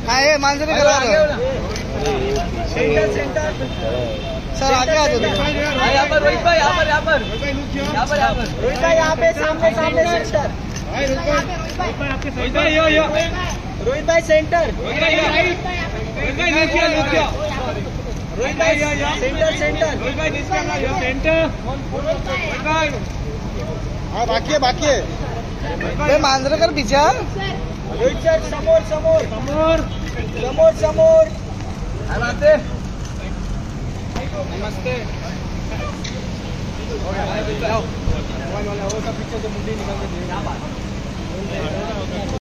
हाँ ये मानसरे करा रहे हो। सेंटर सर आगे आ जाओ। यहाँ पर रोहित भाई, यहाँ पर रोहित भाई, यहाँ पे सामने सेंटर। रोहित भाई सेंटर। रोहित भाई सेंटर। हाँ बाकी है मांजरे कर पीछे। रोहित सर समोर। नमस्ते।